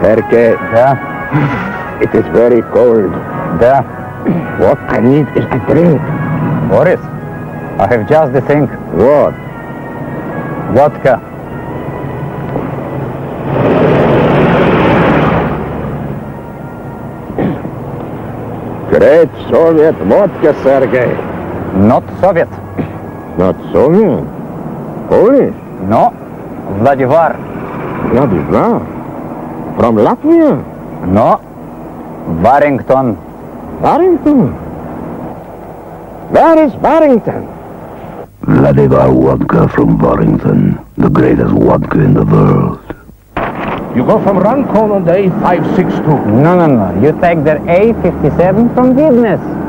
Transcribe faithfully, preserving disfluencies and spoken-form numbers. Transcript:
Sergei. Yeah? It is very cold. Yeah? What I need is a drink. Boris, I have just the thing. What? Vodka. Great Soviet vodka, Sergei. Not Soviet. Not Soviet? Polish? No. Vladivar. Vladivar? From Latvia? No. Warrington. Warrington? Where is Warrington? Vladivar Vodka from Warrington, the greatest vodka in the world. You go from Rancon on the A five six two. No, no, no. You take the A fifty-seven from Business.